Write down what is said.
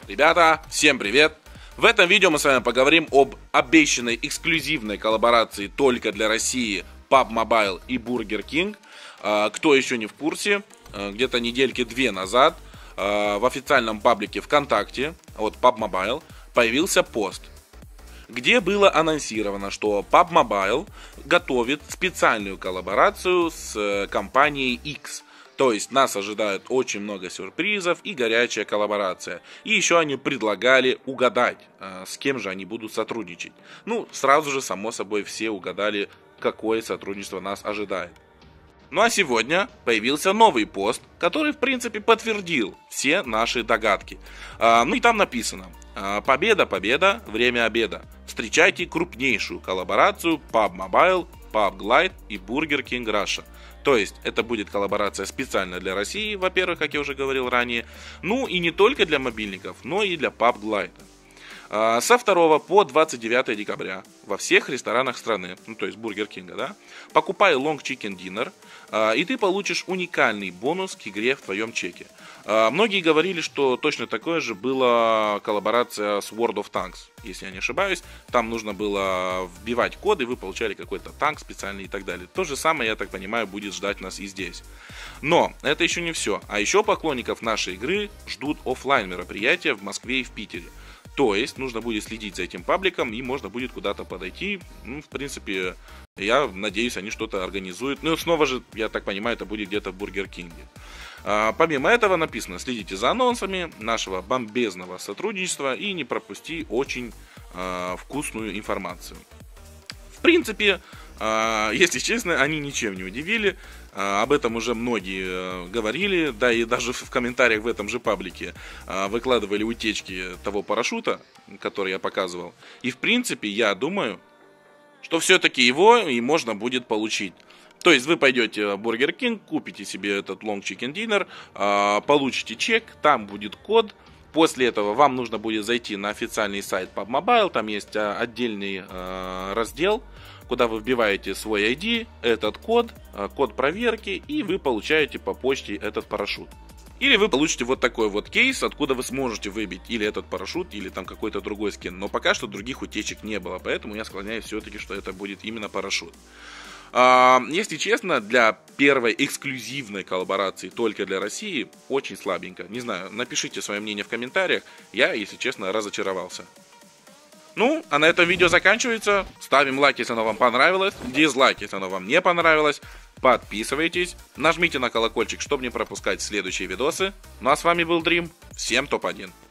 Ребята, всем привет! В этом видео мы с вами поговорим об обещанной эксклюзивной коллаборации только для России PUBG Mobile и Burger King. Кто еще не в курсе, где-то недельки две назад в официальном паблике ВКонтакте от PUBG Mobile появился пост, где было анонсировано, что PUBG Mobile готовит специальную коллаборацию с компанией X. То есть нас ожидает очень много сюрпризов и горячая коллаборация. И еще они предлагали угадать, с кем же они будут сотрудничать. Ну, сразу же, само собой, все угадали, какое сотрудничество нас ожидает. Ну а сегодня появился новый пост, который, в принципе, подтвердил все наши догадки. Ну и там написано: «Победа, победа, время обеда. Встречайте крупнейшую коллаборацию PUBG Mobile, PUBG Lite и Burger King Russia». То есть это будет коллаборация специально для России, во-первых, как я уже говорил ранее. Ну и не только для мобильников, но и для PUBG Lite. Со 2 по 29 декабря во всех ресторанах страны, ну то есть Burger King, да, покупай Long Chicken Dinner, и ты получишь уникальный бонус к игре в твоем чеке. Многие говорили, что точно такое же была коллаборация с World of Tanks, если я не ошибаюсь. Там нужно было вбивать коды, вы получали какой-то танк специальный и так далее. То же самое, я так понимаю, будет ждать нас и здесь. Но это еще не все. А еще поклонников нашей игры ждут офлайн мероприятия в Москве и в Питере. То есть нужно будет следить за этим пабликом, и можно будет куда-то подойти. Ну, в принципе, я надеюсь, они что-то организуют. Ну, снова же, я так понимаю, это будет где-то в Бургер Кинге. Помимо этого написано: следите за анонсами нашего бомбезного сотрудничества и не пропусти очень вкусную информацию. В принципе, если честно, они ничем не удивили. Об этом уже многие говорили, да и даже в комментариях в этом же паблике выкладывали утечки того парашюта, который я показывал. И в принципе, я думаю, что все-таки его и можно будет получить. То есть вы пойдете в Burger King, купите себе этот Long Chicken Dinner, получите чек, там будет код. После этого вам нужно будет зайти на официальный сайт PUBG Mobile, там есть отдельный раздел, куда вы вбиваете свой ID, этот код, код проверки, и вы получаете по почте этот парашют. Или вы получите вот такой вот кейс, откуда вы сможете выбить или этот парашют, или там какой-то другой скин. Но пока что других утечек не было, поэтому я склоняюсь все-таки, что это будет именно парашют. Если честно, для первой эксклюзивной коллаборации только для России очень слабенько. Не знаю, напишите свое мнение в комментариях. Я, если честно, разочаровался. Ну, а на этом видео заканчивается. Ставим лайк, если оно вам понравилось. Дизлайк, если оно вам не понравилось. Подписывайтесь. Нажмите на колокольчик, чтобы не пропускать следующие видосы. Ну а с вами был Дрим. Всем топ-1.